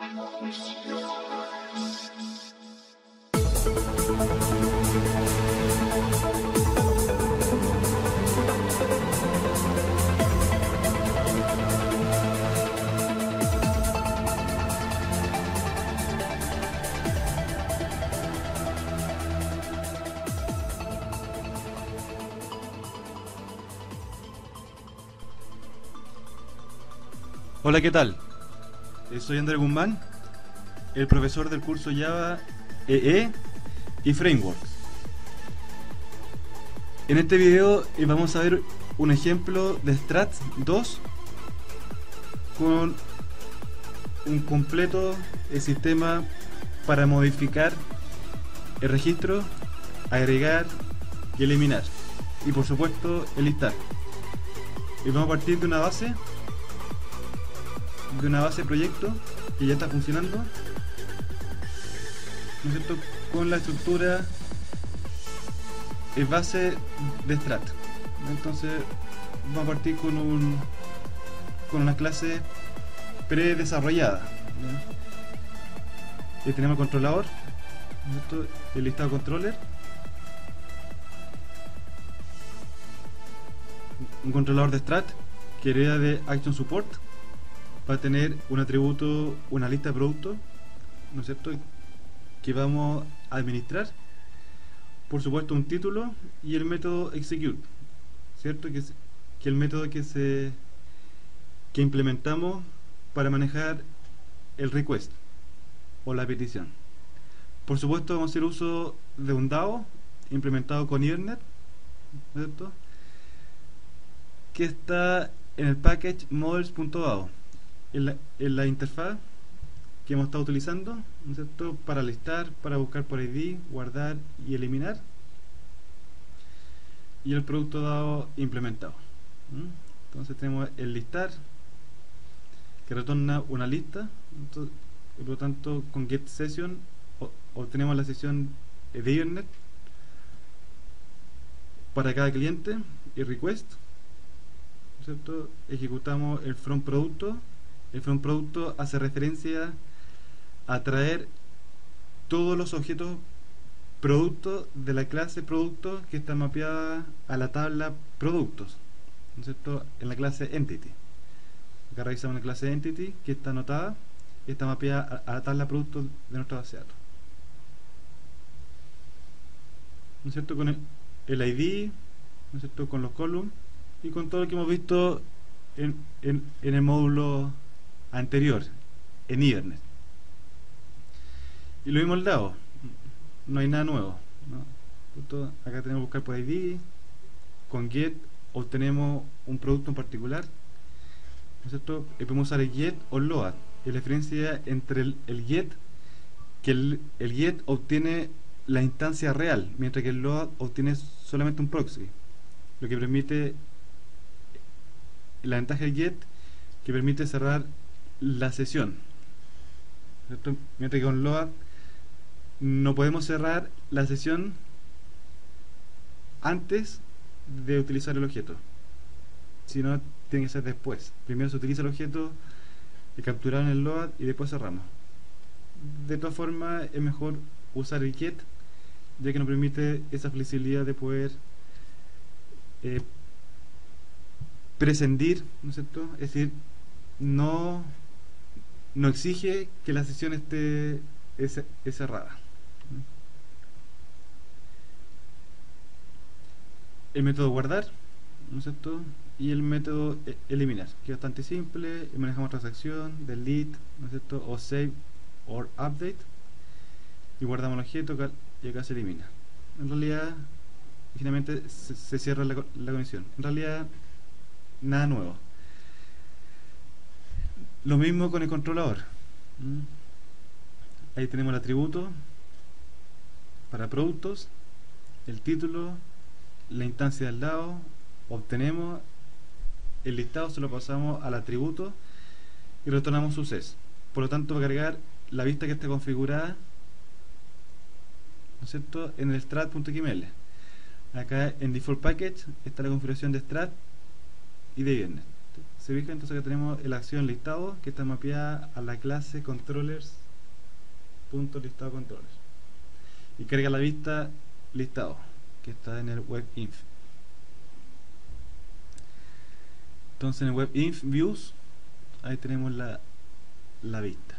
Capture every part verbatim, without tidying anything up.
Hola, ¿qué tal? Soy Andrés Guzmán, el profesor del curso Java E E y Frameworks. En este video eh, vamos a ver un ejemplo de Struts dos con un completo eh, sistema para modificar el registro, agregar y eliminar, y por supuesto enlistar. Y vamos a partir de una base de una base proyecto que ya está funcionando, ¿no es cierto?, con la estructura es base de Strat. Entonces vamos a partir con un con una clase predesarrollada, ¿ya? Y tenemos el controlador, ¿no es cierto?, el listado controller, un controlador de Strat que hereda de Action Support. Va a tener un atributo, una lista de productos, ¿no es cierto?, que vamos a administrar. Por supuesto, un título y el método execute, ¿cierto?, que es que el método que se que implementamos para manejar el request o la petición. Por supuesto, vamos a hacer uso de un D A O implementado con Hibernate, ¿no es cierto?, que está en el package models.dao. En la, en la interfaz que hemos estado utilizando, ¿no es cierto?, para listar, para buscar por I D, guardar y eliminar, y el producto dado implementado. ¿Mm? Entonces tenemos el listar que retorna una lista. Entonces, por lo tanto, con getSession obtenemos la sesión de Hibernate para cada cliente y request, ¿no es cierto? Ejecutamos el from producto. El from producto hace referencia a traer todos los objetos productos de la clase producto que está mapeada a la tabla productos, ¿no es cierto?, en la clase entity. Acá revisamos la clase entity que está anotada y está mapeada a la tabla productos de nuestra base de datos, ¿no es cierto?, con el, el I D, ¿no es cierto?, con los columns y con todo lo que hemos visto en, en, en el módulo anterior en Hibernate. Y lo mismo el D A O, no hay nada nuevo, ¿no? Acá tenemos que buscar por I D, con get obtenemos un producto en particular, ¿no es cierto?, y podemos usar el get o el load. Y la diferencia entre el, el get, que el, el get obtiene la instancia real, mientras que el load obtiene solamente un proxy, lo que permite, la ventaja del get, que permite cerrar la sesión, ¿cierto?, mientras que con load no podemos cerrar la sesión antes de utilizar el objeto, sino tiene que ser después. Primero se utiliza el objeto capturado en el load y después cerramos. De todas formas, es mejor usar el get, ya que nos permite esa flexibilidad de poder eh, prescindir, ¿no es cierto?, es decir, no no exige que la sesión esté es, es cerrada. El método guardar, ¿no es cierto?, y el método eliminar, que es bastante simple. Manejamos transacción, delete, ¿no es cierto?, o save or update, y guardamos el objeto y acá se elimina. En realidad, finalmente se, se cierra la, la conexión. En realidad, nada nuevo. Lo mismo con el controlador. ¿Mm? Ahí tenemos el atributo para productos, el título, la instancia del lado, obtenemos el listado, se lo pasamos al atributo y retornamos success. Por lo tanto, va a cargar la vista que está configurada, ¿no es cierto?, en el strat.xml. Acá en default package está la configuración de Strat y de Hibernate. Se fija, entonces acá tenemos la acción listado que está mapeada a la clase controllers.listado controllers y carga la vista listado que está en el webinf. Entonces en el webinf views ahí tenemos la, la vista.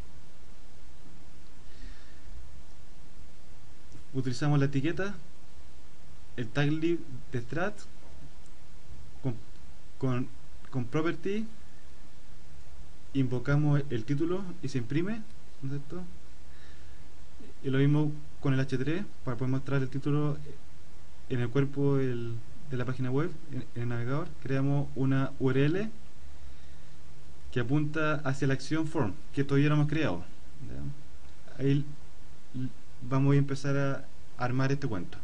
Utilizamos la etiqueta, el tag lib de strat con, con, con property, invocamos el título y se imprime, ¿no es cierto? Y lo mismo con el hache tres para poder mostrar el título en el cuerpo del, de la página web, en, en el navegador. Creamos una U R L que apunta hacia la acción form que todavía no hemos creado, ¿ya? Ahí vamos a empezar a armar este cuento.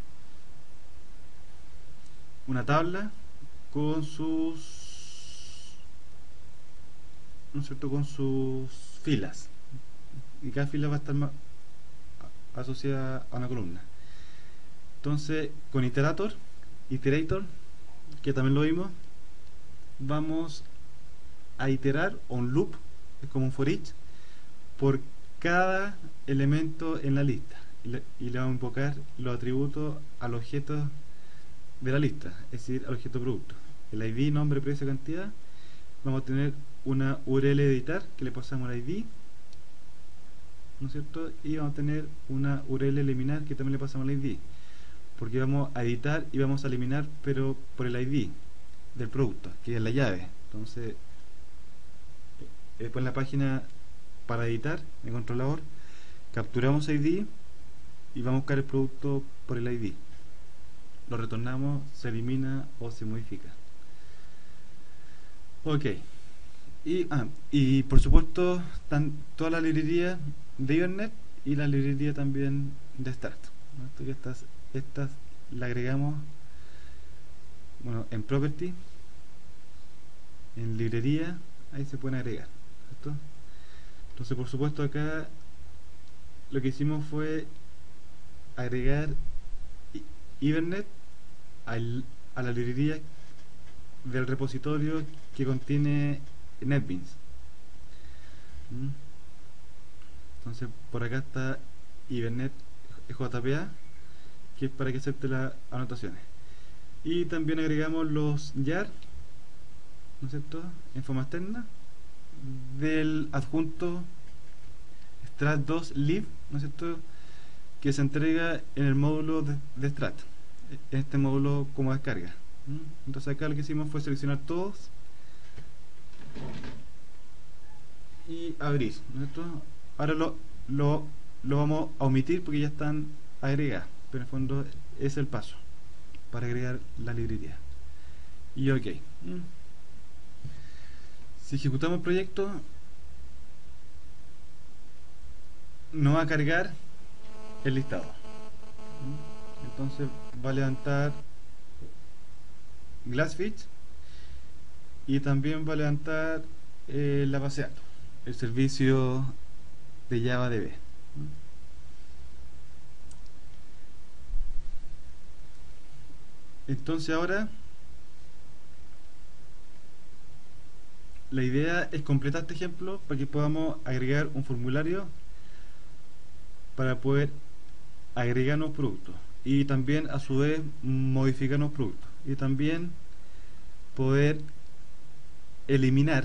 Una tabla con sus, ¿no es cierto?, con sus filas, y cada fila va a estar asociada a una columna. Entonces con iterator, iterator, que también lo vimos, vamos a iterar, o un loop, es como un for each, por cada elemento en la lista, y le, y le vamos a invocar los atributos al objeto de la lista, es decir, al objeto producto. El I D, nombre, precio, cantidad. Vamos a tener una U R L de editar que le pasamos el I D, ¿no es cierto? Y vamos a tener una U R L eliminar que también le pasamos el I D, porque vamos a editar y vamos a eliminar, pero por el I D del producto, que es la llave. Entonces después en la página para editar, en controlador, capturamos I D y vamos a buscar el producto por el I D, lo retornamos, se elimina o se modifica. Ok, y, ah, y por supuesto están todas las librerías de Hibernate y la librería también de Start, ¿no? Esto que estas, estas la agregamos, bueno, en property, en librería, ahí se pueden agregar, ¿cierto? Entonces por supuesto acá lo que hicimos fue agregar Hibernate al, a la librería del repositorio que contiene NetBeans. ¿Mm? Entonces por acá está Hibernate J P A, que es para que acepte las anotaciones, y también agregamos los jar, ¿no es cierto?, en forma externa del adjunto strat dos lib, ¿no es cierto?, que se entrega en el módulo de, de strat, en este módulo como descarga. ¿Mm? Entonces acá lo que hicimos fue seleccionar todos y abrir, ¿no es cierto? Ahora lo, lo, lo vamos a omitir porque ya están agregadas, pero en el fondo es el paso para agregar la librería. Y ok, ¿Mm? Si ejecutamos el proyecto, no va a cargar el listado. ¿Mm? Entonces va a levantar Glassfish y también va a levantar eh, la base de datos, el servicio de JavaDB. ¿Mm? Entonces ahora la idea es completar este ejemplo para que podamos agregar un formulario para poder agregar nuevos productos y también a su vez modificar nuevos productos y también poder eliminar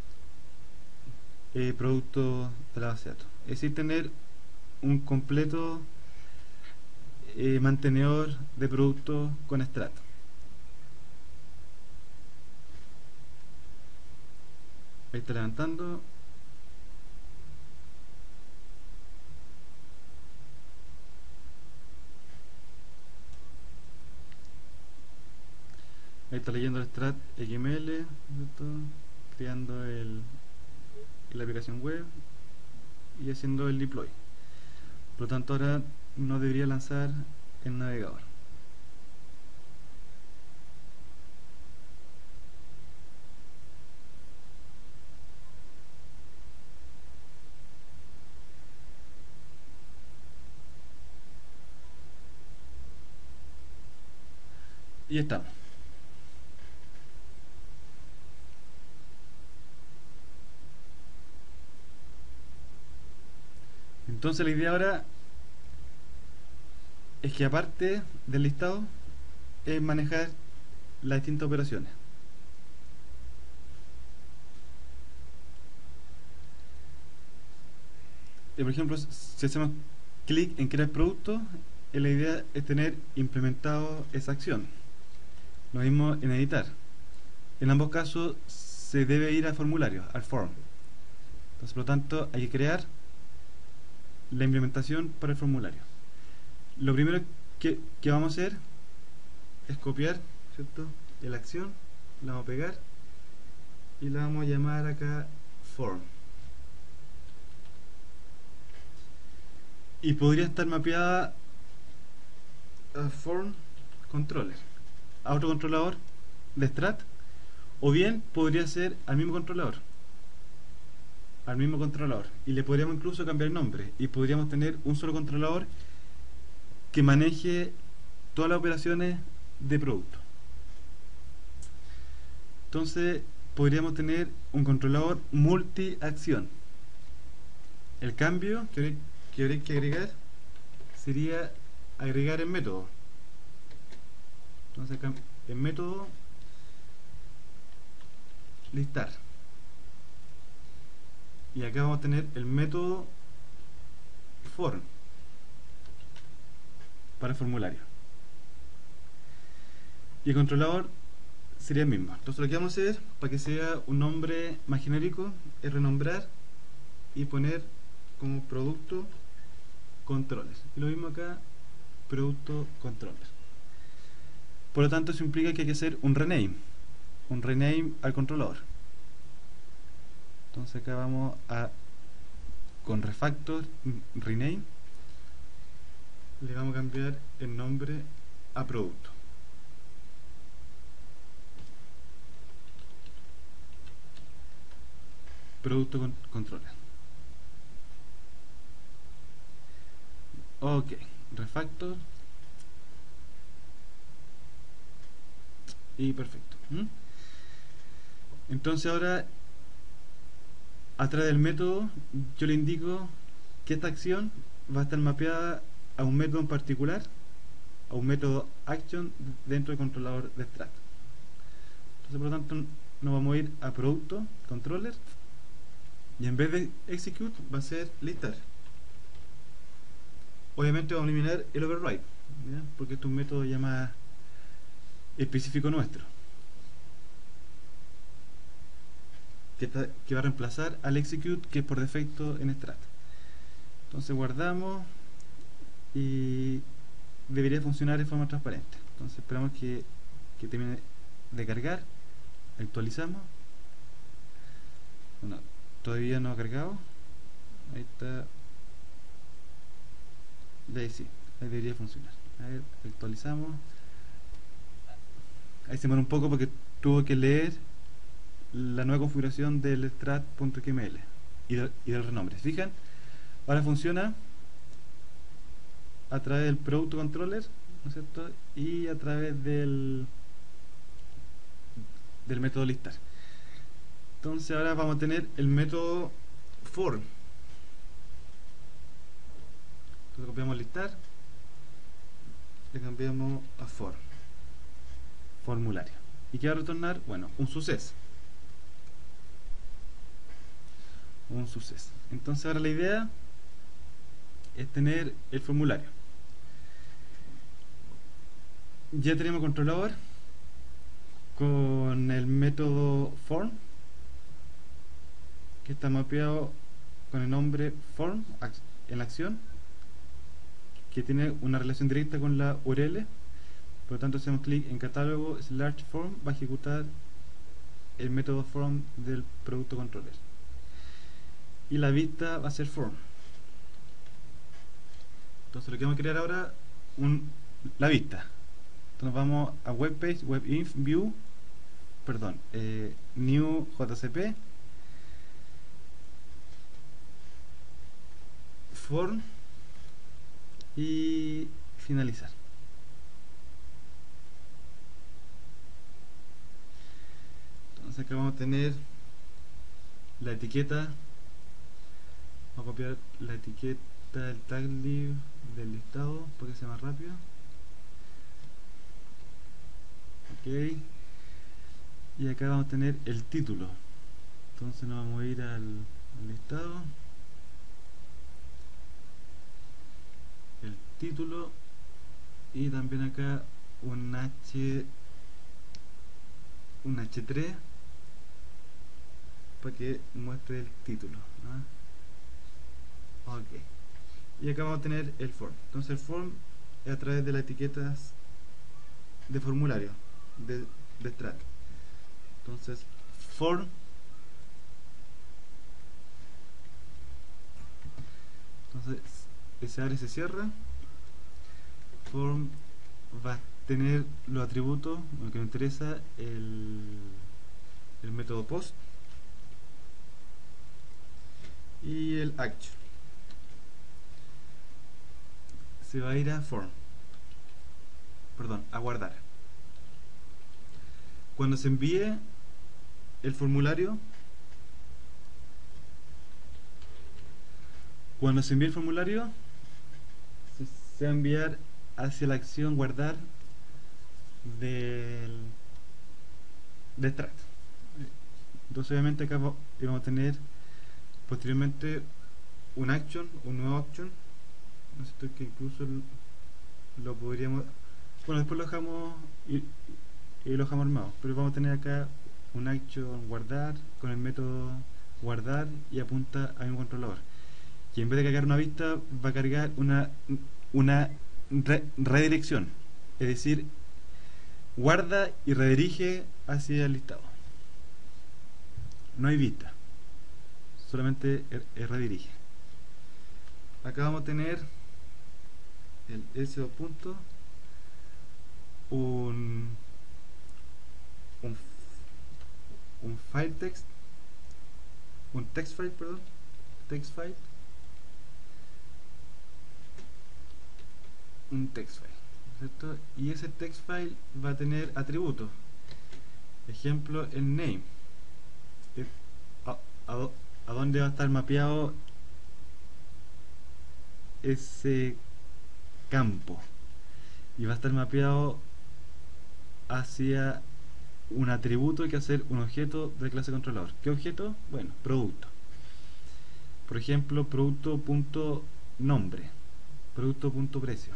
eh, productos de la base de datos, es decir, tener un completo eh, mantenedor de productos con Strat. Ahí está levantando. Ahí está leyendo el strat X M L, ¿cierto?, creando el, la aplicación web y haciendo el deploy. Por lo tanto ahora no debería lanzar el navegador. Y estamos. Entonces la idea ahora es que aparte del listado es manejar las distintas operaciones. Y por ejemplo, si hacemos clic en crear producto, la idea es tener implementado esa acción. Lo mismo en editar. En ambos casos se debe ir al formulario, al form. Entonces, por lo tanto, hay que crear la implementación para el formulario. Lo primero que, que vamos a hacer es copiar, ¿cierto?, la acción, la vamos a pegar y la vamos a llamar acá form. Y podría estar mapeada a form controller, a otro controlador de Strat, o bien podría ser al mismo controlador, al mismo controlador, y le podríamos incluso cambiar el nombre y podríamos tener un solo controlador que maneje todas las operaciones de producto. Entonces podríamos tener un controlador multi-acción. El cambio que habría que, habría que agregar sería agregar el método. Entonces acá el método listar, y acá vamos a tener el método form para el formulario, y el controlador sería el mismo. Entonces lo que vamos a hacer, para que sea un nombre más genérico, es renombrar y poner como producto controles, y lo mismo acá, producto controles. Por lo tanto, eso implica que hay que hacer un rename un rename al controlador. Entonces acá vamos a, con refactor rename, le vamos a cambiar el nombre a producto. Producto con controller. Ok, refactor y perfecto. ¿Mm? Entonces ahora, a través del método, yo le indico que esta acción va a estar mapeada a un método en particular, a un método action dentro del controlador de Strat. Entonces, por lo tanto, nos vamos a ir a producto, controller, y en vez de execute va a ser listar. Obviamente vamos a eliminar el override, ¿ya?, porque este es un método ya más específico nuestro, que, está, que va a reemplazar al execute, que es por defecto en Strat. Entonces guardamos y debería funcionar de forma transparente. Entonces esperamos que, que termine de cargar, actualizamos. Bueno, todavía no ha cargado. Ahí está. De ahí sí, ahí debería funcionar. A ver, actualizamos. Ahí se demora un poco porque tuvo que leer la nueva configuración del strat.xml y, de, y del renombre. ¿Se fijan? Ahora funciona a través del producto controller, ¿no es cierto?, y a través del del método listar. Entonces ahora vamos a tener el método form. Entonces copiamos listar, le cambiamos a form, formulario, y que va a retornar, bueno, un suceso. Un suceso. Entonces ahora la idea es tener el formulario. Ya tenemos controlador con el método form, que está mapeado con el nombre form en la acción, que tiene una relación directa con la U R L. Por lo tanto, si hacemos clic en catálogo slash form, va a ejecutar el método form del producto controller, y la vista va a ser form. Entonces lo que vamos a crear ahora, un, la vista. Entonces vamos a webpage, webinf, view, perdón, eh, new jcp, form y finalizar. Entonces acá vamos a tener la etiqueta, Vamos a copiar la etiqueta del tag lib del listado para que sea más rápido. Ok, y acá vamos a tener el título. Entonces nos vamos a ir al, al listado, el título, y también acá un H un H tres para que muestre el título, ¿no? Ok, y acá vamos a tener el form. Entonces el form es a través de las etiquetas de formulario de, de Strat. Entonces form, entonces se abre y se cierra. Form va a tener los atributos, lo que nos interesa, el, el método post y el action. Se va a ir a form, perdón, a guardar. Cuando se envíe el formulario, cuando se envíe el formulario, se, se va a enviar hacia la acción guardar del de extract. Entonces obviamente acá vamos a tener posteriormente un action, un nuevo action, no sé, que incluso lo podríamos, bueno, después lo dejamos y, y lo dejamos armado, pero vamos a tener acá un action guardar con el método guardar y apunta a un controlador, y en vez de cargar una vista va a cargar una una re redirección, es decir, guarda y redirige hacia el listado. No hay vista, solamente redirige. Acá vamos a tener el S dos punto, un, un un file text, un text file, perdón, text file, un text file, ¿cierto? Y ese text file va a tener atributos. Ejemplo, el name. A, a, a dónde va a estar mapeado ese campo, y va a estar mapeado hacia un atributo que hacer un objeto de clase controlador. ¿Qué objeto? Bueno, producto. Por ejemplo, producto.nombre, producto.precio,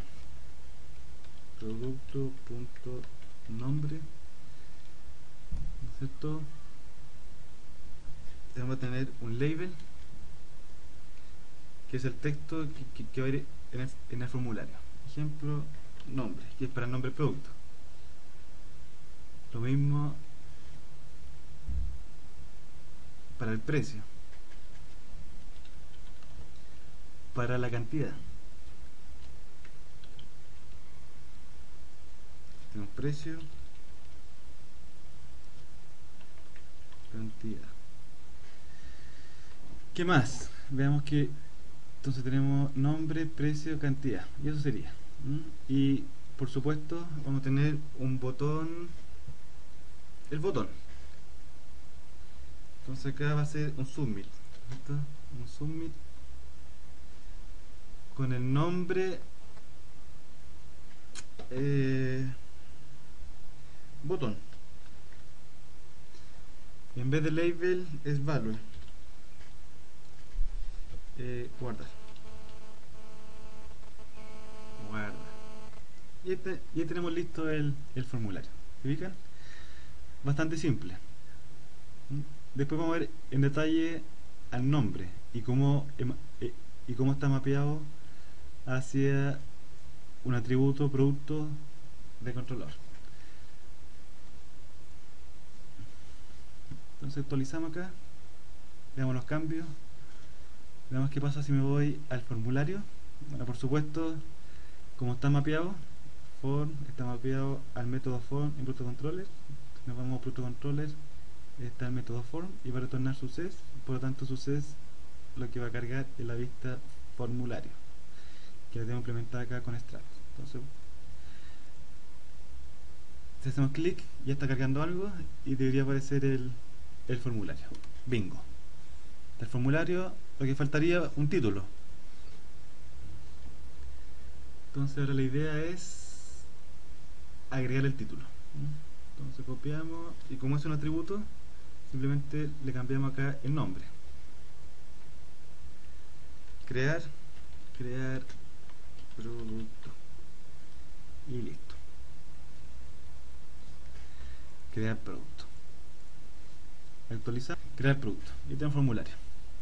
producto.nombre, ¿no es cierto? Vamos a tener un label, que es el texto que, que, que va a ir en el, en el formulario. Ejemplo, nombre, que es para el nombre del producto. Lo mismo para el precio, para la cantidad. Tenemos precio, cantidad. ¿Qué más? Veamos que entonces tenemos nombre, precio, cantidad, y eso sería. ¿Mm? Y por supuesto vamos a tener un botón, el botón. Entonces acá va a ser un submit, ¿cierto? Un submit con el nombre eh, botón. En vez de label es value. Eh, guardar. Guarda. Y, este, y ahí tenemos listo el, el formulario. ¿Se fijan? Bastante simple. Después vamos a ver en detalle al nombre y cómo, eh, y cómo está mapeado hacia un atributo producto de controlador. Entonces actualizamos acá, veamos los cambios, veamos qué pasa si me voy al formulario. Bueno, por supuesto, como está mapeado, form está mapeado al método form en ProtoController. Nos vamos a ProtoController, está el método form y va a retornar success, por lo tanto success lo que va a cargar es la vista formulario, que la tengo implementada acá con Strat. Entonces, si hacemos clic, ya está cargando algo y debería aparecer el, el formulario. Bingo. El formulario lo que faltaría un título. Entonces ahora la idea es agregar el título. Entonces copiamos y como es un atributo, simplemente le cambiamos acá el nombre. Crear, crear producto y listo. Crear producto. Actualizar, crear producto. Y tenemos formulario.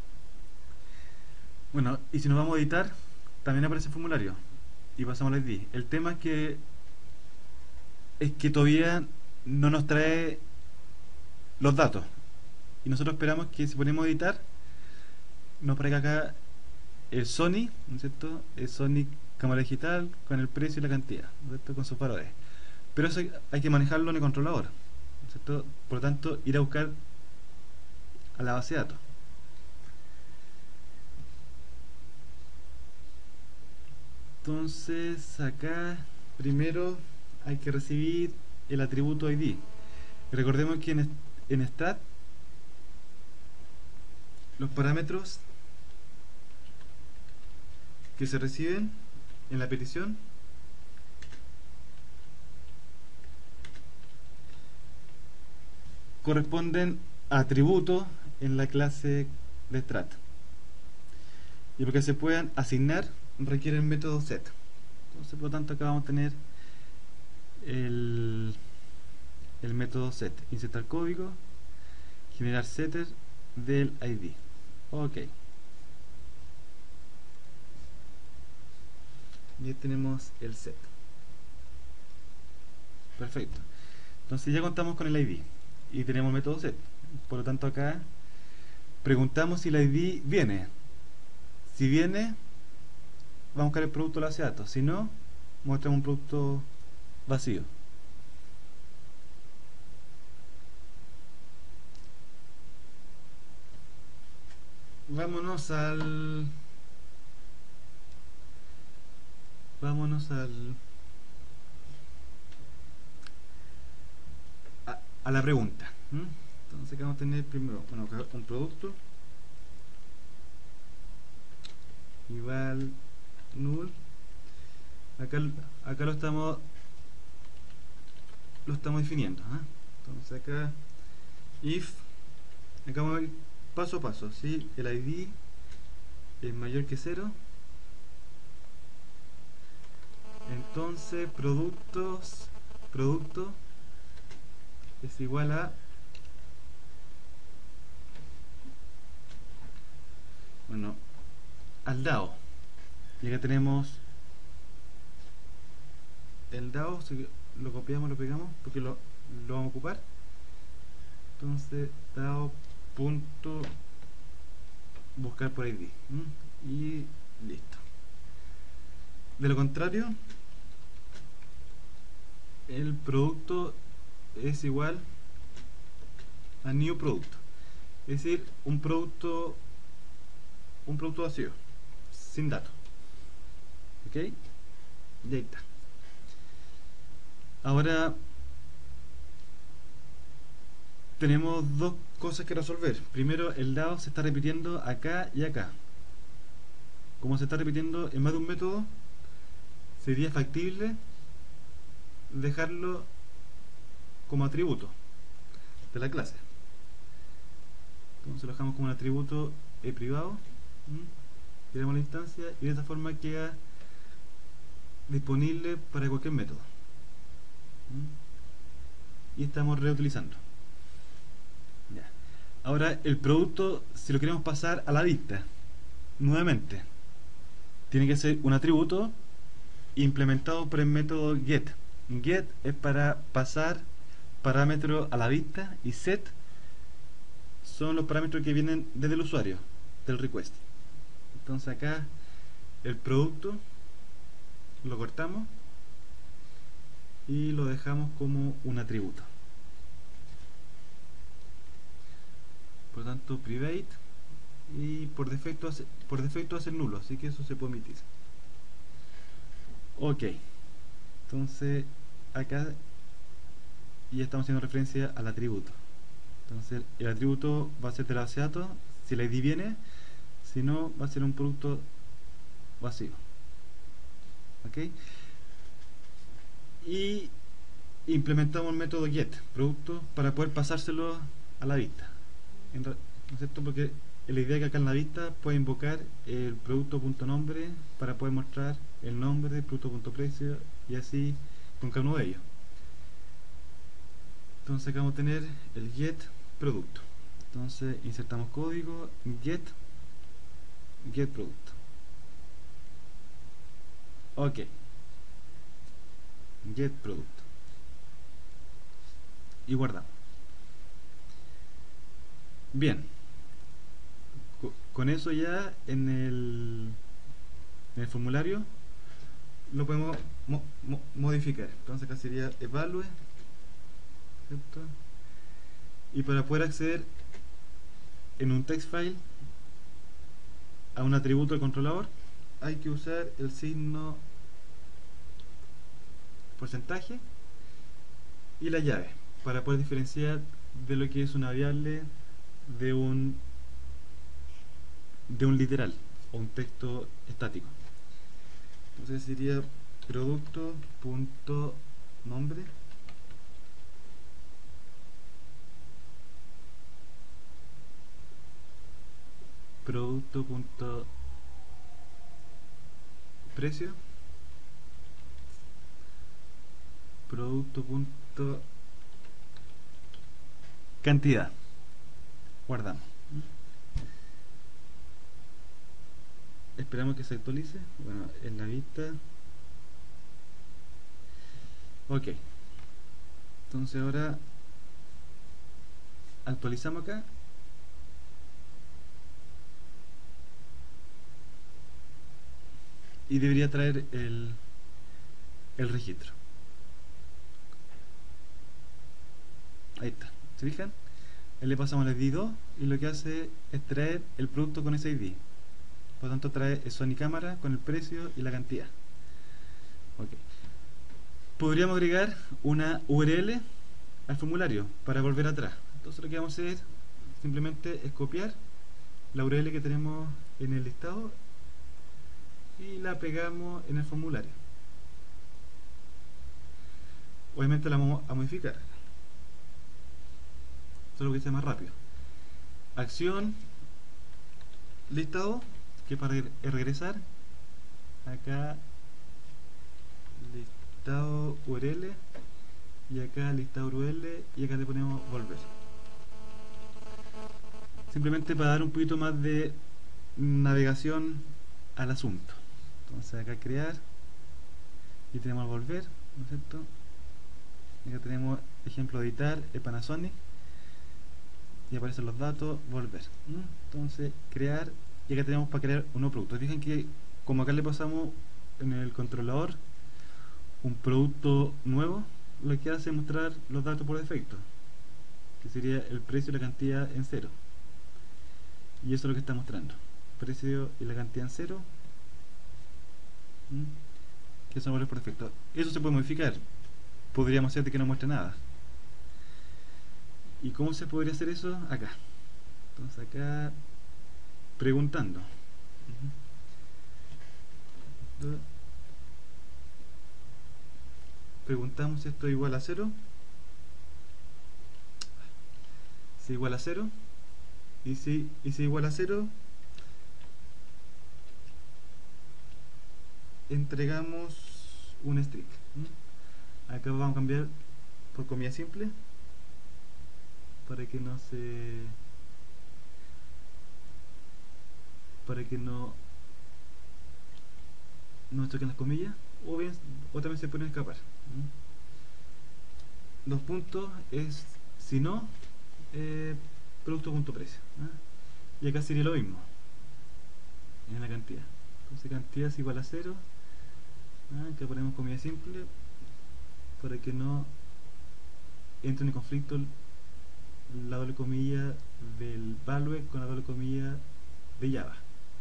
Bueno, y si nos vamos a editar, también aparece el formulario. Y pasamos al I D. El tema es que es que todavía no nos trae los datos. Y nosotros esperamos que si ponemos editar, nos aparezca acá el Sony, ¿no es cierto? El Sony cámara digital con el precio y la cantidad, ¿no es cierto? Con sus faroles. Pero eso hay que manejarlo en el controlador, ¿no es cierto? Por lo tanto, ir a buscar a la base de datos. Entonces, acá primero hay que recibir el atributo I D. Recordemos que en, en Strat los parámetros que se reciben en la petición corresponden a atributos en la clase de Strat, y para que se puedan asignar requiere el método set. Entonces, por lo tanto, acá vamos a tener el, el método set, insertar código, generar setter del I D. Ok, y ahí tenemos el set. Perfecto. Entonces ya contamos con el I D y tenemos el método set. Por lo tanto, acá preguntamos si el I D viene. Si viene, vamos a buscar el producto de la base de datos. Si no, muestra un producto vacío. Vámonos al vámonos al a, a la pregunta. ¿Mm? Entonces acá vamos a tener primero, bueno, un producto igual null. Acá, acá lo estamos lo estamos definiendo, ¿eh? Entonces acá if, acá vamos a ir paso a paso. Si el I D es mayor que cero, entonces productos producto es igual a, bueno, al DAO. Y acá tenemos el DAO, lo copiamos, lo pegamos porque lo, lo vamos a ocupar. Entonces DAO punto buscar por I D, ¿m? Y listo. De lo contrario, el producto es igual a new product, es decir, un producto un producto vacío, sin datos. Ok, y ahí está. Ahora tenemos dos cosas que resolver. Primero, el DAO se está repitiendo acá y acá. Como se está repitiendo en más de un método, sería factible dejarlo como atributo de la clase. Entonces lo dejamos como un atributo e privado, creamos la instancia y de esta forma queda disponible para cualquier método. Y estamos reutilizando. Ya. Ahora el producto, si lo queremos pasar a la vista nuevamente, tiene que ser un atributo implementado por el método get. Get es para pasar parámetros a la vista y set son los parámetros que vienen desde el usuario del request. Entonces acá el producto lo cortamos y lo dejamos como un atributo. Por lo tanto, private, y por defecto hace, por defecto hace nulo, así que eso se puede omitir. Ok, entonces acá ya estamos haciendo referencia al atributo. Entonces el atributo va a ser de la base de datos. Si el I D viene, si no va a ser un producto vacío. ¿Ok? Y implementamos el método get producto para poder pasárselo a la vista, ¿no es cierto? Porque la idea es que acá en la vista puede invocar el producto.nombre para poder mostrar el nombre del producto.precio y así con cada uno de ellos. Entonces acá vamos a tener el get producto. Entonces insertamos código get get producto. Ok, get producto y guardamos. Bien, con eso ya en el, en el formulario lo podemos mo mo modificar. Entonces acá sería evalue, ¿cierto? Y para poder acceder en un text file a un atributo del controlador hay que usar el signo porcentaje y la llave para poder diferenciar de lo que es una variable de un de un literal o un texto estático. Entonces sería producto.nombre producto.precio producto.cantidad. Guardamos. Esperamos que se actualice. Bueno, en la vista. Ok. Entonces ahora actualizamos acá. Y debería traer el, el registro. Ahí está. ¿Se fijan? Ahí le pasamos el I D dos y lo que hace es traer el producto con ese I D. Por lo tanto trae el Sony cámara con el precio y la cantidad. Okay. Podríamos agregar una U R L al formulario para volver atrás. Entonces lo que vamos a hacer simplemente es copiar la U R L que tenemos en el listado y la pegamos en el formulario. Obviamente la vamos a modificar, solo que sea más rápido. Acción listado, que para regresar acá listado U R L y acá listado U R L y acá le ponemos volver, simplemente para dar un poquito más de navegación al asunto. Entonces acá crear y tenemos volver, ¿no es cierto? Acá tenemos ejemplo de editar, el Panasonic y aparecen los datos, volver, ¿no? Entonces crear y acá tenemos para crear un nuevo producto. Fijan que como acá le pasamos en el controlador un producto nuevo, lo que hace es mostrar los datos por defecto, que sería el precio y la cantidad en cero, y eso es lo que está mostrando, precio y la cantidad en cero, ¿Mm? que son valores por defecto. Eso se puede modificar, podríamos hacer de que no muestre nada. ¿Y cómo se podría hacer eso? Acá. Entonces acá preguntando, uh-huh. Preguntamos si esto es igual a cero, si es igual a cero, y si, y si es igual a cero, entregamos un string. ¿Mm? Acá vamos a cambiar por comilla simple para que no se para que no no choquen las comillas, o bien o también se pueden escapar. ¿Mm? Dos puntos es si no eh, producto.precio, ¿eh? Y acá sería lo mismo en la cantidad. Entonces cantidad es igual a cero. Ah, que ponemos comilla simple para que no entre en conflicto la doble comilla del value con la doble comilla de Java,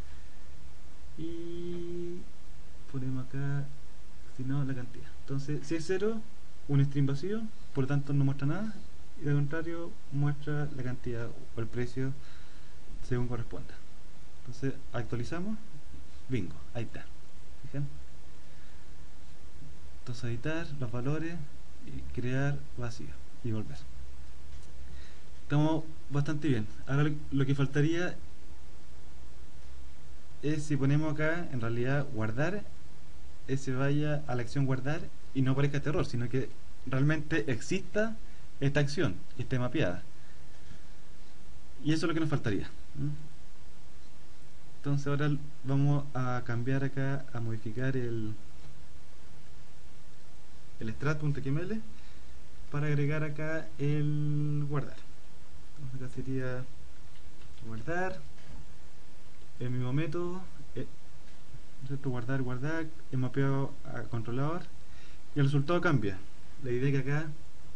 y ponemos acá si no la cantidad. Entonces si es cero, un string vacío, por lo tanto no muestra nada, y de contrario muestra la cantidad o el precio según corresponda. Entonces actualizamos, bingo, ahí está. ¿Fijan? Entonces editar los valores y crear vacío y volver. Estamos bastante bien. Ahora lo, lo que faltaría es, si ponemos acá en realidad guardar, es se vaya a la acción guardar y no aparezca este error, sino que realmente exista esta acción y esté mapeada. Y eso es lo que nos faltaría. ¿Mm? Entonces ahora vamos a cambiar acá, a modificar el el strat.xml para agregar acá el guardar. Entonces acá sería guardar el mismo método, eh, guardar, guardar, el mapeado a controlador y el resultado cambia. La idea es que acá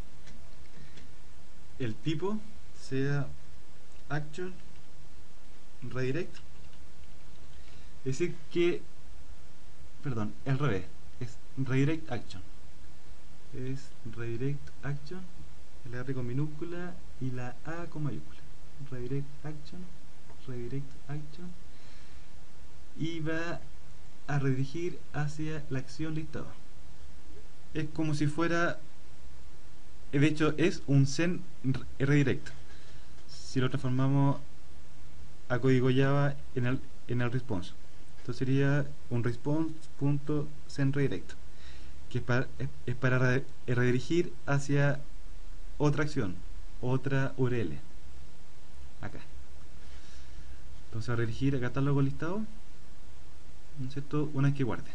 el tipo sea action redirect, es decir que, perdón, al revés, es redirect action, es redirect action, la R con minúscula y la A con mayúscula, redirect action, redirect action, y va a redirigir hacia la acción listado. Es como si fuera, de hecho es un send redirect. Si lo transformamos a código Java en el, en el response, entonces sería un response.sendRedirect, que es para, es para re, redirigir hacia otra acción, otra U R L acá. Entonces va a redirigir a catálogo listado, ¿no es cierto?, una vez que guarde.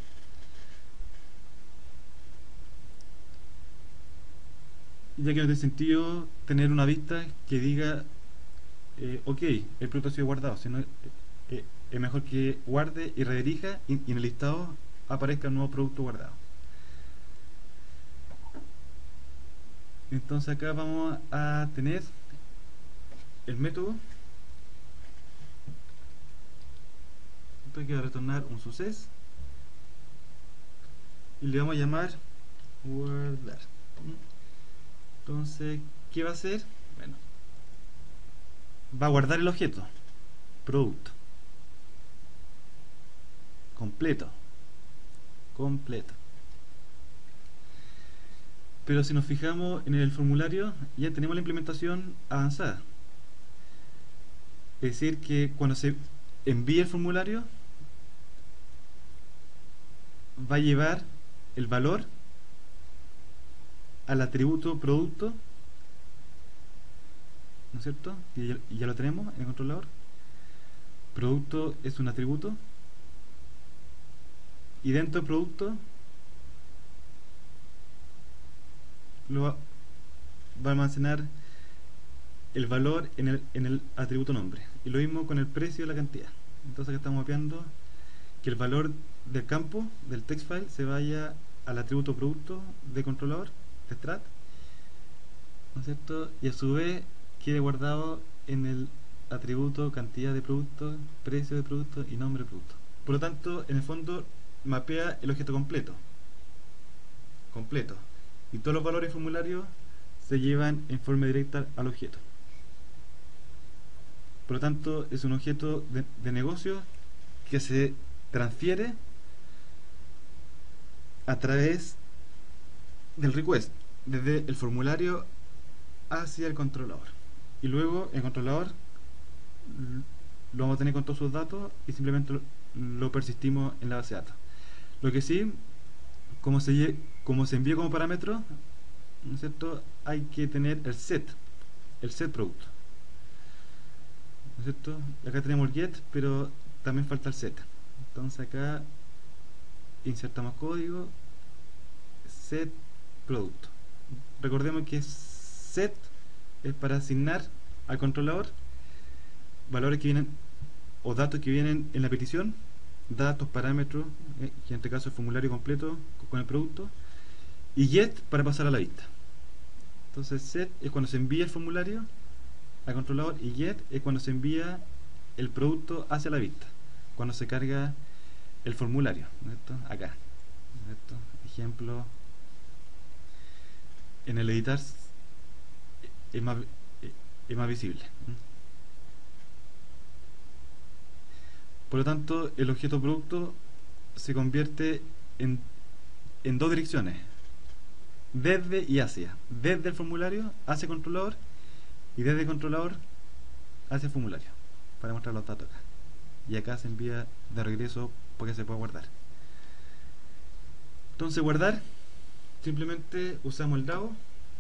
Ya que no tiene sentido tener una vista que diga eh, ok, el producto ha sido guardado, sino eh, eh, es mejor que guarde y redirija y, y en el listado aparezca un nuevo producto guardado. Entonces acá vamos a tener el método que va a retornar un suceso y le vamos a llamar guardar. Entonces, ¿qué va a hacer? Bueno, va a guardar el objeto producto completo completo pero si nos fijamos en el formulario ya tenemos la implementación avanzada, es decir que cuando se envíe el formulario va a llevar el valor al atributo producto, ¿no es cierto? Y ya, y ya lo tenemos en el controlador. Producto es un atributo y dentro del producto lo va, va a almacenar el valor en el, en el atributo nombre, y lo mismo con el precio y la cantidad. Entonces acá estamos mapeando que el valor del campo del text file se vaya al atributo producto de controlador de strat, ¿no es cierto? Y a su vez quede guardado en el atributo cantidad de producto, precio de producto y nombre de producto. Por lo tanto, en el fondo mapea el objeto completo completo y todos los valores formularios se llevan en forma directa al objeto. Por lo tanto, es un objeto de, de negocio que se transfiere a través del request, desde el formulario hacia el controlador. Y luego el controlador lo vamos a tener con todos sus datos y simplemente lo, lo persistimos en la base de datos. Lo que sí, como se, como se envía como parámetro, ¿no es cierto?, hay que tener el set, el set producto, ¿no es cierto? Acá tenemos el get, pero también falta el set. Entonces acá insertamos código, set producto. Recordemos que set es para asignar al controlador valores que vienen o datos que vienen en la petición, datos, parámetros, eh, que en este caso es formulario completo con el producto, y get para pasar a la vista. Entonces set es cuando se envía el formulario al controlador y get es cuando se envía el producto hacia la vista, cuando se carga el formulario, ¿no es cierto? Acá, ¿no es cierto? Ejemplo, en el editar es más, es más visible. Por lo tanto, el objeto producto se convierte en, en dos direcciones, desde y hacia. Desde el formulario hacia el controlador y desde el controlador hacia el formulario, para mostrar los datos acá. Y acá se envía de regreso porque se puede guardar. Entonces, guardar, simplemente usamos el DAO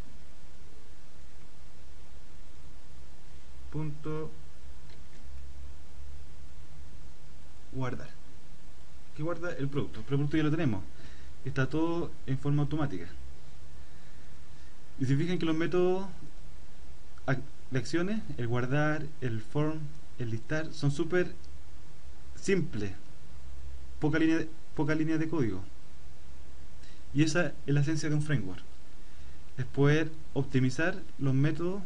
punto guardar, que guarda el producto. Pero el producto ya lo tenemos, está todo en forma automática. Y si fijan que los métodos de acciones, el guardar, el form, el listar, son súper simples, poca línea de, poca línea de código. Y esa es la esencia de un framework, es poder optimizar los métodos.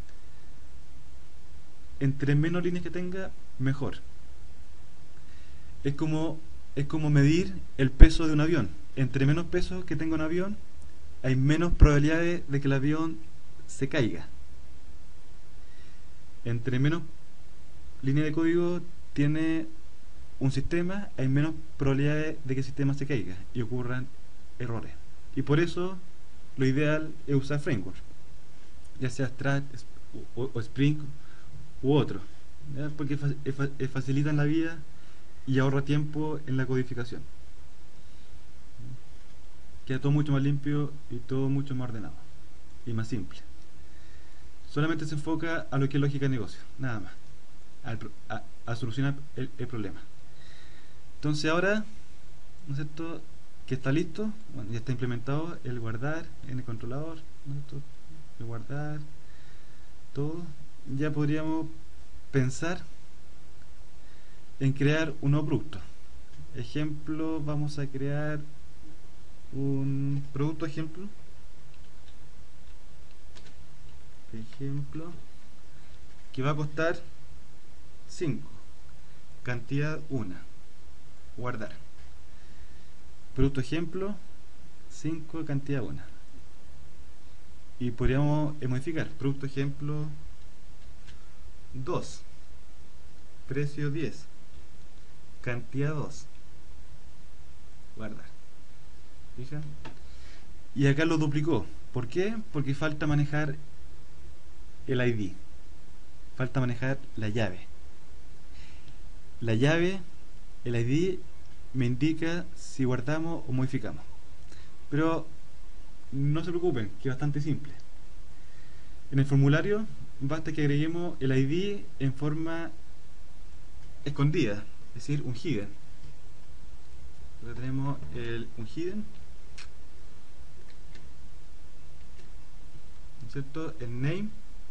Entre menos líneas que tenga, mejor. Es como, es como medir el peso de un avión. Entre menos peso que tenga un avión, hay menos probabilidades de que el avión se caiga. Entre menos línea de código tiene un sistema, hay menos probabilidades de que el sistema se caiga y ocurran errores. Y por eso lo ideal es usar framework, ya sea Struts o, o Spring u otro, ¿ya? Porque fa fa facilitan la vida y ahorra tiempo en la codificación. Queda todo mucho más limpio y todo mucho más ordenado y más simple. Solamente se enfoca a lo que es lógica de negocio, nada más, al, a, a solucionar el, el problema. Entonces ahora, ¿no es cierto?, que está listo, bueno, ya está implementado el guardar en el controlador, ¿no es cierto?, el guardar, todo. Ya podríamos pensar en crear un nuevo producto. Ejemplo, vamos a crear un producto ejemplo. Ejemplo que va a costar cinco, cantidad uno, guardar. Producto ejemplo cinco, cantidad uno. Y podríamos eh, modificar producto ejemplo dos, precio diez, cantidad dos, guardar. ¿Fijan? Y acá lo duplicó. ¿Por qué? Porque falta manejar el I D, falta manejar la llave. La llave, el I D, me indica si guardamos o modificamos. Pero no se preocupen, que es bastante simple. En el formulario basta que agreguemos el I D en forma escondida, es decir, un hidden. Entonces tenemos el, un hidden, ¿no es cierto?, el name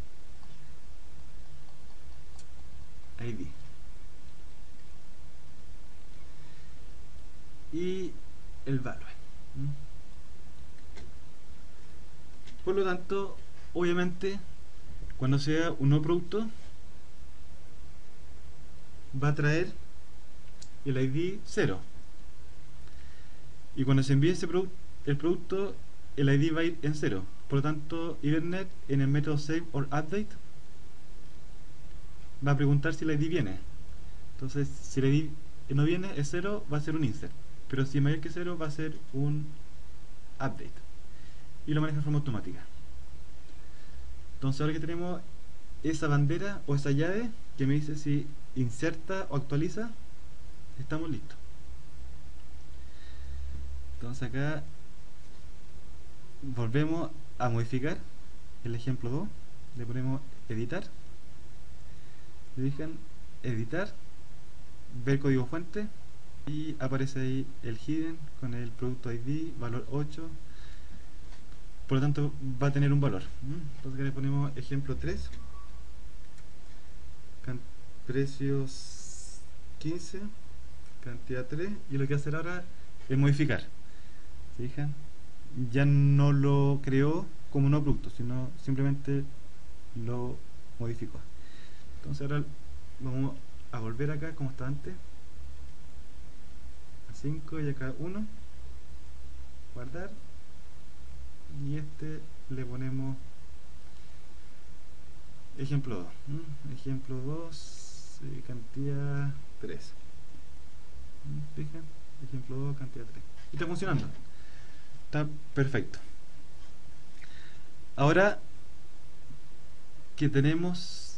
I D y el value. Por lo tanto, obviamente, cuando sea un nuevo producto, va a traer el I D cero. Y cuando se envíe ese produ el producto, el I D va a ir en cero. Por lo tanto, Hibernate en el método save or update va a preguntar si el I D viene. Entonces, si el I D no viene, es cero, va a ser un insert. Pero si es mayor que cero, va a ser un update. Y lo maneja de forma automática. Entonces, ahora que tenemos esa bandera o esa llave que me dice si inserta o actualiza, estamos listos. Entonces acá volvemos a modificar el ejemplo dos, le ponemos editar, le fijan, editar, ver código fuente y aparece ahí el hidden con el producto I D, valor ocho, por lo tanto va a tener un valor. Entonces acá le ponemos ejemplo tres, precios quince, cantidad tres, y lo que voy a hacer ahora es modificar. ¿Se fijan? Ya no lo creó como un nuevo producto, sino simplemente lo modificó. Entonces ahora vamos a volver acá como estaba antes, a cinco y acá uno, guardar, y este le ponemos ejemplo dos, ¿m? ejemplo dos, eh, cantidad tres. Fijan, ejemplo dos, cantidad tres. Y está funcionando. Está perfecto. Ahora que tenemos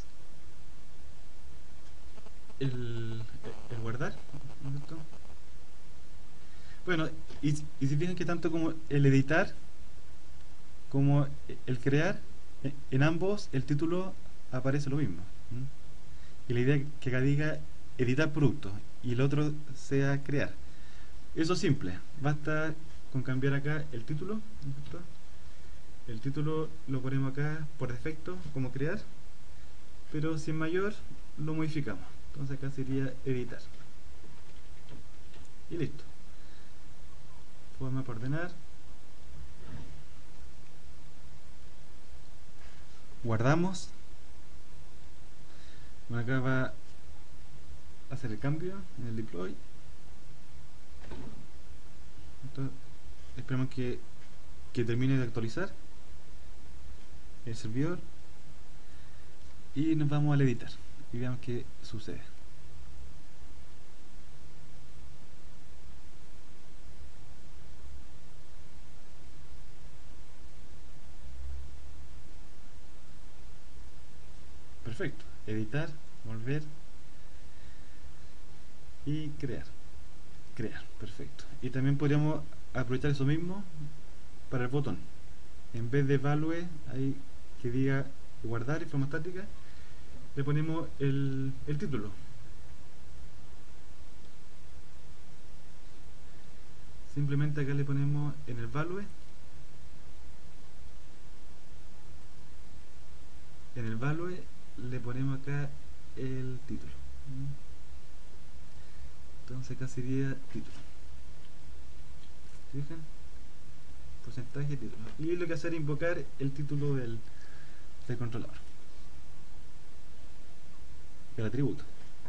el, el guardar, ¿no es cierto? Bueno, y, y si fijan que tanto como el editar como el crear, en ambos el título aparece lo mismo. ¿Mm? Y la idea es que acá diga editar productos y el otro sea crear. Eso es simple, basta con cambiar acá el título, ¿no es cierto? El título lo ponemos acá por defecto como crear, pero si es mayor lo modificamos. Entonces acá sería editar. Y listo. Podemos ordenar. Guardamos. Bueno, acá va a hacer el cambio en el deploy. Entonces, esperamos que, que termine de actualizar el servidor y nos vamos al editar y veamos qué sucede. Perfecto, editar, volver y crear. Crear, perfecto. Y también podríamos aprovechar eso mismo para el botón. En vez de evalue, ahí que diga guardar en forma estática, le ponemos el, el título. Simplemente acá le ponemos en el value, en el value le ponemos acá el título. Entonces acá sería título. ¿Se fijan? Porcentaje título. Y lo que hacer es invocar el título del, del controlador, el atributo.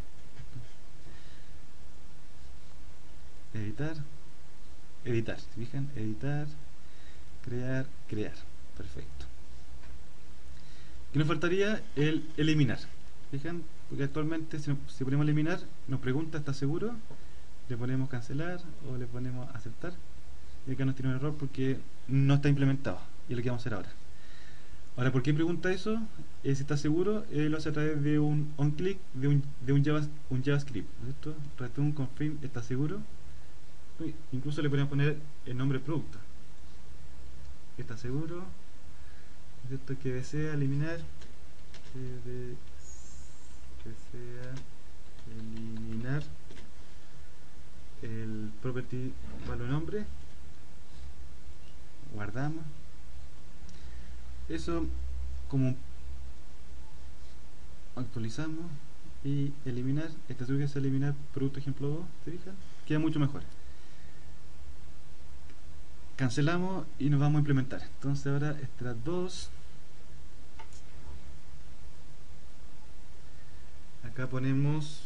Editar, editar, ¿se fijan? Editar, crear, crear. Perfecto. ¿Qué nos faltaría? El eliminar. ¿Fijan? Porque actualmente si, si ponemos eliminar nos pregunta ¿está seguro? Le ponemos cancelar o le ponemos aceptar y acá nos tiene un error porque no está implementado y es lo que vamos a hacer ahora. Ahora, ¿por qué pregunta eso? Eh, si está seguro, eh, lo hace a través de un onClick de un, de un, Java, un JavaScript, ¿no es cierto? Return confirm está seguro. Uy, incluso le podemos poner el nombre producto. Está seguro, ¿no es cierto? Que desea eliminar, que de, desea eliminar el property value nombre. Guardamos. Eso como actualizamos y eliminar, esta seguro que es eliminar producto ejemplo dos, ¿se fijan? Queda mucho mejor. Cancelamos y nos vamos a implementar. Entonces ahora extract dos, acá ponemos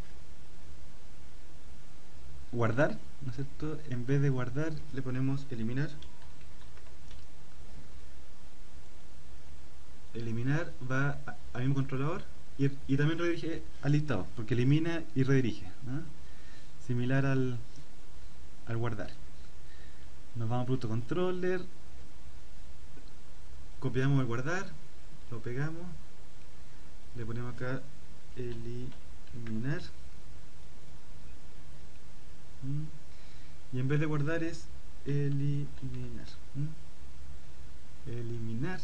guardar, ¿no es cierto? En vez de guardar le ponemos eliminar. Eliminar va al mismo controlador y, y también redirige al listado, porque elimina y redirige, ¿no? Similar al, al guardar. Nos vamos a producto controller, copiamos el guardar, lo pegamos, le ponemos acá eliminar, ¿Mm? y en vez de guardar es eliminar, ¿Mm? eliminar,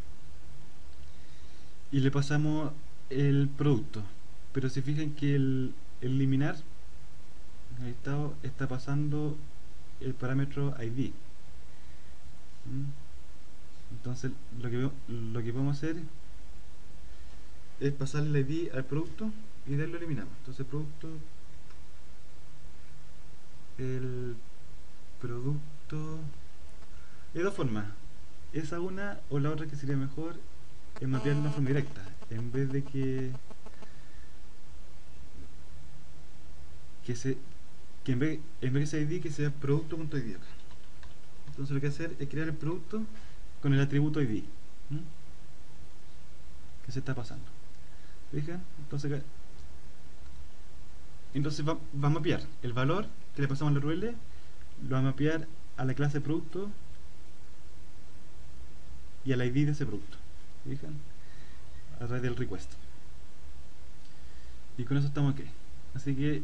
y le pasamos el producto. Pero se fijan que el, el eliminar en el estado está pasando el parámetro I D. ¿Mm? Entonces lo que, lo que podemos hacer es pasarle el I D al producto y de él lo eliminamos. Entonces producto, el producto, de dos formas, esa una o la otra que sería mejor es mapear de una forma directa, en vez de que que se que en vez, en vez de ese I D que sea producto.id acá. Entonces lo que hay que hacer es crear el producto con el atributo I D. ¿Mm? ¿Qué se está pasando? ¿Fijan? Entonces acá Entonces va, va a mapear el valor que le pasamos a la U R L, lo va a mapear a la clase producto y al I D de ese producto. ¿Se fijan? A través del request. Y con eso estamos aquí. Así que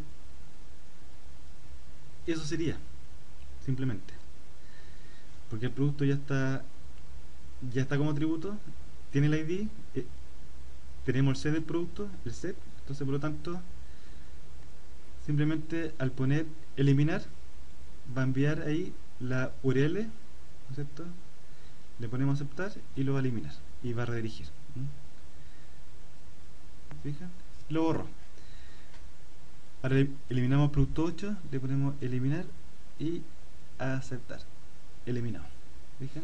eso sería, simplemente. Porque el producto ya está ya está como atributo, tiene el I D, eh, tenemos el set del producto, el set, entonces por lo tanto simplemente al poner eliminar va a enviar ahí la U R L, ¿no es cierto? Le ponemos aceptar y lo va a eliminar y va a redirigir. ¿Fijan? Lo borro. Ahora eliminamos producto ocho, le ponemos eliminar y aceptar. Eliminado. ¿Fijan?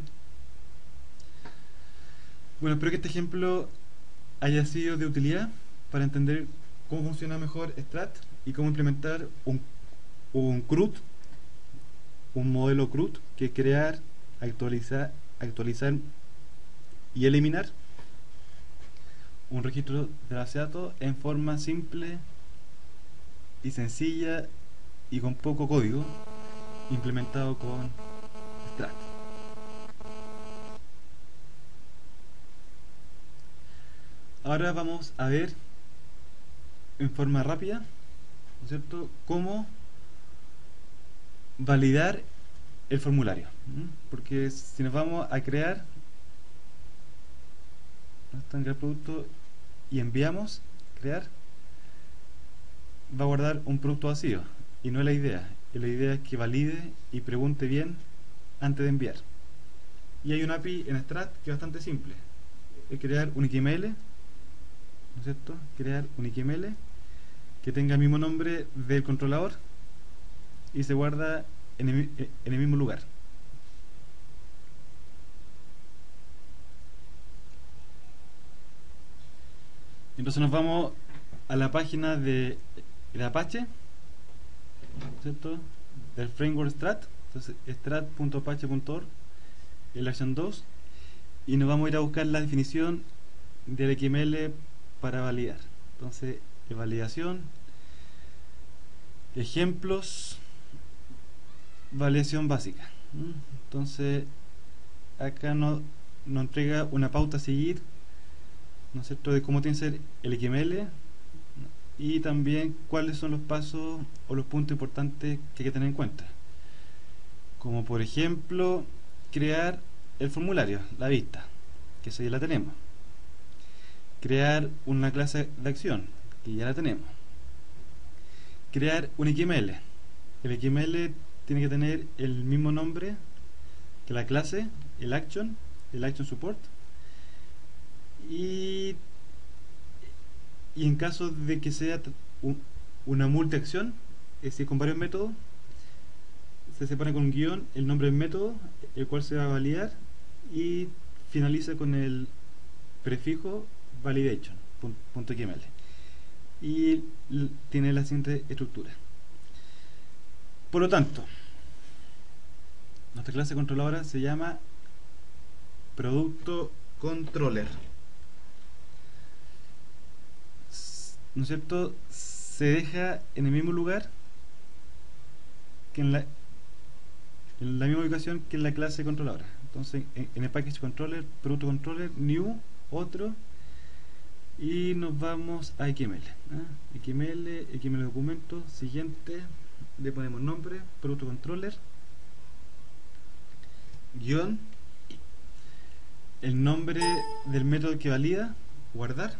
Bueno, espero que este ejemplo haya sido de utilidad para entender cómo funciona mejor Strat y cómo implementar un, un C R U D, un modelo C R U D, que es crear, actualizar, actualizar y eliminar un registro de base de datos en forma simple y sencilla y con poco código, implementado con Strat. Ahora vamos a ver en forma rápida, ¿no es cierto?, cómo validar el formulario. ¿Mm? Porque si nos vamos a crear, está en crear producto y enviamos, crear, va a guardar un producto vacío y no es la idea. La idea es que valide y pregunte bien antes de enviar. Y hay una A P I en Strat que es bastante simple, es crear un X M L, ¿no es cierto? Crear un X M L que tenga el mismo nombre del controlador y se guarda en el, en el mismo lugar. Entonces nos vamos a la página de, de Apache, ¿no es cierto?, del framework Strat. Entonces strat punto apache punto org, el action dos, y nos vamos a ir a buscar la definición del X M L para validar. Entonces, de validación, ejemplos, validación básica. Entonces, acá nos, nos entrega una pauta a seguir, ¿no es cierto?, de cómo tiene que ser el X M L y también cuáles son los pasos o los puntos importantes que hay que tener en cuenta. Como por ejemplo, crear el formulario, la vista, que esa ya la tenemos. Crear una clase de acción, que ya la tenemos. Crear un X M L. El X M L tiene que tener el mismo nombre que la clase, el action, el action support. Y, y en caso de que sea un, una multiacción, es decir, con varios métodos, se separa con un guión el nombre del método, el cual se va a validar, y finaliza con el prefijo validation.xml, y tiene la siguiente estructura. Por lo tanto, nuestra clase controladora se llama producto controller, ¿no es cierto? Se deja en el mismo lugar que en la en la misma ubicación que en la clase controladora. Entonces en, en el package controller, producto controller, new, otro, y nos vamos a X M L, ¿eh? X M L, X M L documento, siguiente, le ponemos nombre, producto controller, guión, el nombre del método que valida, guardar.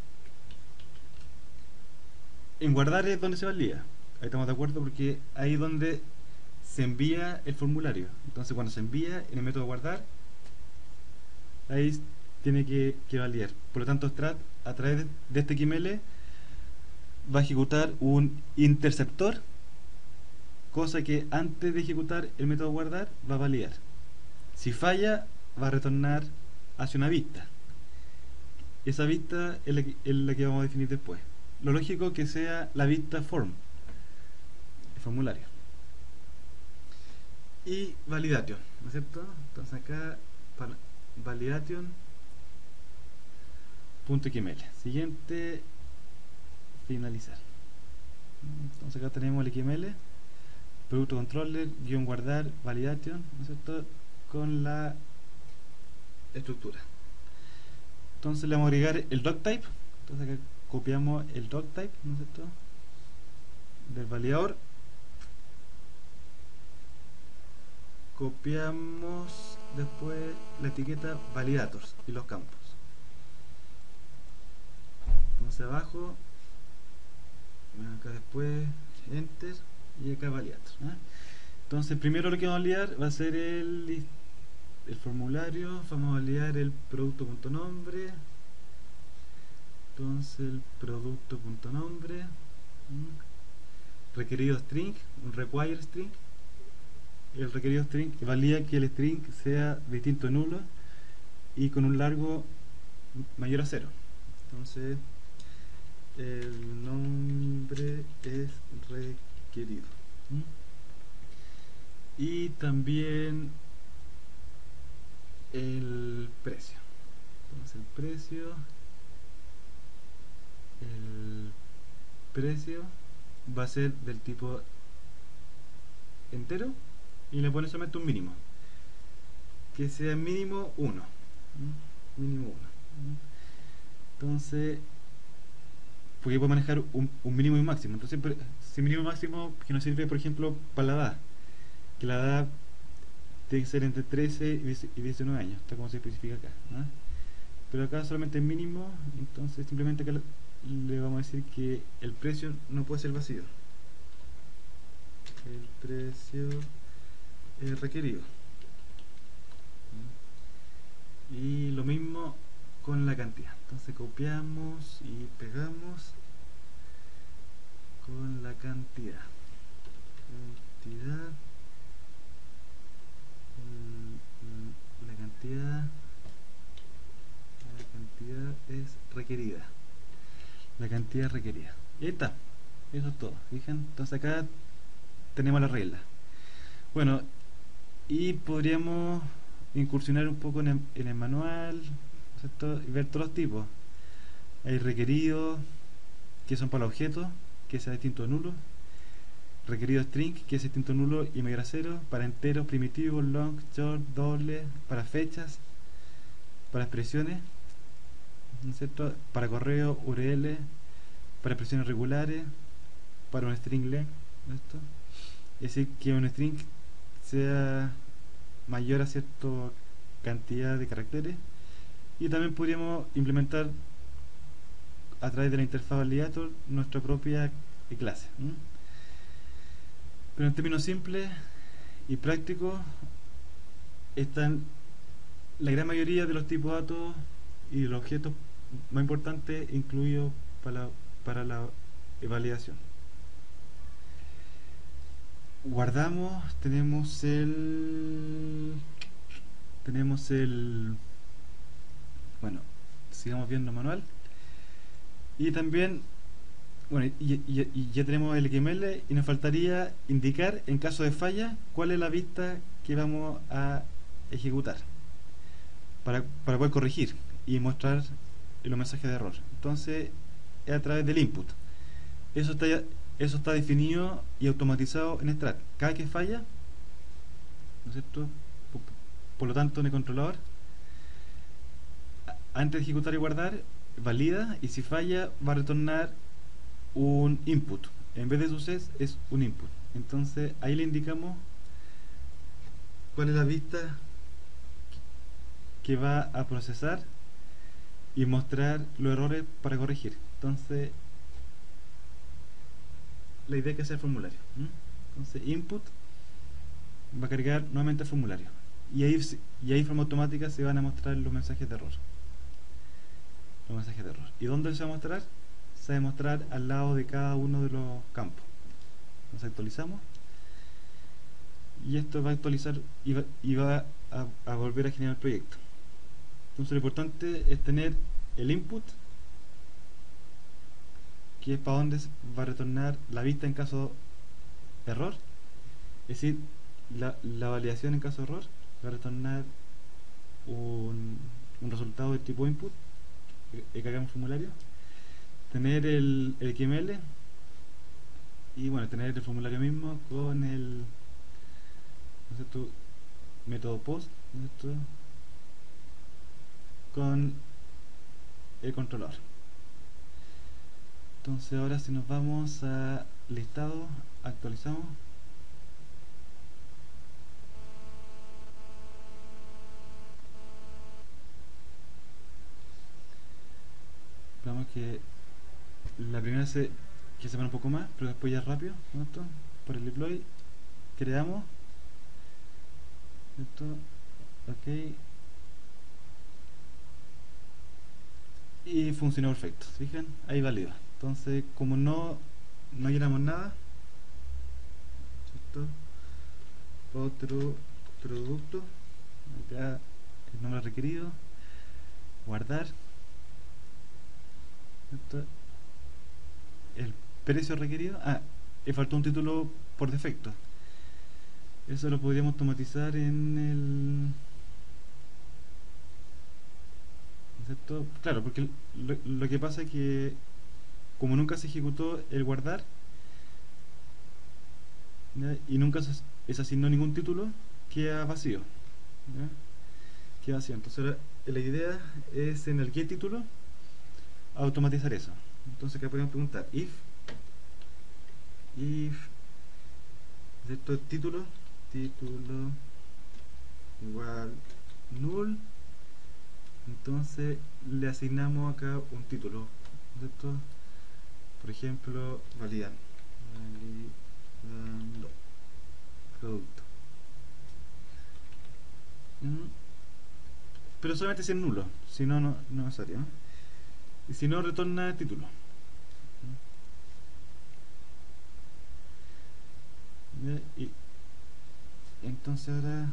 En guardar es donde se valida, ahí estamos de acuerdo, porque ahí es donde se envía el formulario. Entonces cuando se envía en el método guardar, ahí tiene que, que validar. Por lo tanto, Strat a través de, de este X M L va a ejecutar un interceptor, cosa que antes de ejecutar el método guardar va a validar. Si falla, va a retornar hacia una vista. Esa vista es la que, es la que vamos a definir después. Lo lógico que sea la vista form, el formulario. Y validation, ¿no es cierto? Entonces acá validation.xml. Siguiente, finalizar. Entonces acá tenemos el X M L, producto controller, guión guardar, validation, ¿no es cierto? Con la estructura. Entonces le vamos a agregar el doctype. Entonces acá copiamos el doctype, ¿no es cierto?, del validador. Copiamos después la etiqueta validators y los campos. Entonces abajo, acá después enter y acá validators, ¿eh? Entonces primero lo que vamos a validar va a ser el, el formulario. Vamos a validar el producto.nombre. Entonces el producto.nombre, requerido string, un require string. El requerido string valida que el string sea distinto a nulo y con un largo mayor a cero. Entonces el nombre es requerido. ¿Mm? Y también el precio. Entonces el precio el precio va a ser del tipo entero y le pone solamente un mínimo, que sea mínimo uno. ¿Mm? Mínimo uno. Entonces, porque puedo manejar un, un mínimo y un máximo. Entonces, si mínimo y máximo que nos sirve, por ejemplo, para la edad, que la edad tiene que ser entre trece y diecinueve años, está como se especifica acá, ¿no? Pero acá solamente es mínimo, entonces simplemente acá le vamos a decir que el precio no puede ser vacío. El precio es requerido. Y lo mismo con la cantidad. Entonces copiamos y pegamos con la cantidad. Cantidad. La cantidad. La cantidad es requerida. La cantidad requerida. Y ahí está. Eso es todo. ¿Fijan? Entonces acá tenemos la regla. Bueno, y podríamos incursionar un poco en el, en el manual, ¿cierto? Y ver todos los tipos. Hay requeridos, que son para los objetos, que sea distinto a nulo. Requerido string, que es distinto a nulo y mayor a cero. Para enteros, primitivos, long, short, doble. Para fechas, para expresiones, ¿no es cierto? Para correo, U R L. Para expresiones regulares. Para un string length, ¿no? Esto es decir, que un string sea mayor a cierta cantidad de caracteres. Y también podríamos implementar a través de la interfaz validator nuestra propia clase. ¿Mm? Pero en términos simples y prácticos, están la gran mayoría de los tipos de datos y los objetos más importantes incluidos para, para la validación. Guardamos, tenemos el tenemos el bueno, sigamos viendo el manual y también bueno, y, y, y ya tenemos el X M L y nos faltaría indicar en caso de falla cuál es la vista que vamos a ejecutar para, para poder corregir y mostrar los mensajes de error. Entonces es a través del input. Eso está ya Eso está definido y automatizado en Strat. Cada que falla, ¿no es cierto? Por, por lo tanto, en el controlador, antes de ejecutar y guardar, valida, y si falla, va a retornar un input. En vez de success, es un input. Entonces, ahí le indicamos cuál es la vista que va a procesar y mostrar los errores para corregir. Entonces, la idea es que sea el formulario. ¿Mm? Entonces input va a cargar nuevamente el formulario y ahí, y ahí de forma automática se van a mostrar los mensajes de error. Los mensajes de error. ¿Y dónde se va a mostrar? Se va a mostrar al lado de cada uno de los campos. Entonces actualizamos y esto va a actualizar y va, y va a, a volver a generar el proyecto. Entonces lo importante es tener el input, que es para donde va a retornar la vista en caso de error, es decir, la, la validación en caso de error va a retornar un, un resultado de tipo input que, que hagamos formulario, tener el, el X M L y bueno, tener el formulario mismo con el, ¿no es cierto?, método post, ¿no es cierto?, con el controlador. Entonces ahora si nos vamos a listado, actualizamos. Veamos que la primera se, que se va un poco más, pero después ya rápido, ¿no? Esto, por el deploy, creamos esto, ok, y funcionó perfecto. ¿Se fijan? Ahí valida. Entonces, como no no llenamos nada, ¿cierto?, otro producto, acá el nombre requerido, guardar, ¿cierto?, el precio requerido. Ah, le faltó un título por defecto. Eso lo podríamos automatizar en el, ¿cierto? Claro, porque lo, lo que pasa es que como nunca se ejecutó el guardar, ¿ya?, y nunca se, se asignó ningún título, queda vacío, ¿ya? Queda vacío. Entonces ahora la idea es en el get título automatizar eso. Entonces acá podemos preguntar if if ¿cierto?, título título igual null. Entonces le asignamos acá un título, ¿cierto? Por ejemplo, validar validando producto. ¿Mm? Pero solamente si es nulo, si no, no, no es necesario, ¿no? Y si no, retorna el título. ¿Mm? Y entonces ahora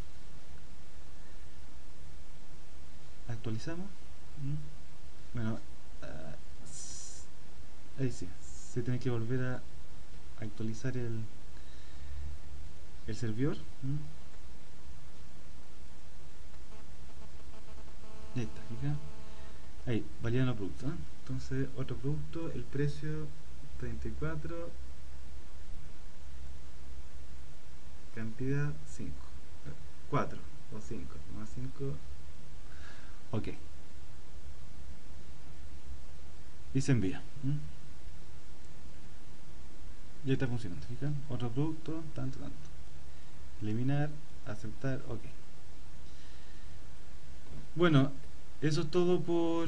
actualizamos. ¿Mm? Bueno, uh, ahí sí, se tiene que volver a actualizar el, el servidor. ¿Mm? Y ahí está, fija. Ahí, validan los productos, ¿eh? Entonces, otro producto, el precio treinta y cuatro, cantidad cinco, cuatro o cinco, más cinco, ok. Y se envía. ¿Mm? Ya está funcionando, ¿fijan? Otro producto, tanto, tanto. Eliminar, aceptar, ok. Bueno, eso es todo por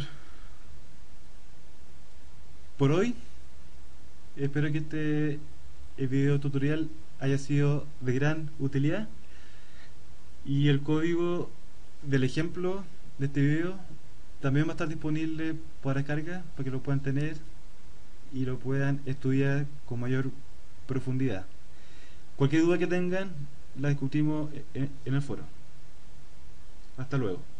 por hoy. Espero que este el video tutorial haya sido de gran utilidad, y el código del ejemplo de este video también va a estar disponible para descarga, para que lo puedan tener y lo puedan estudiar con mayor profundidad. Cualquier duda que tengan la discutimos en el foro. Hasta luego.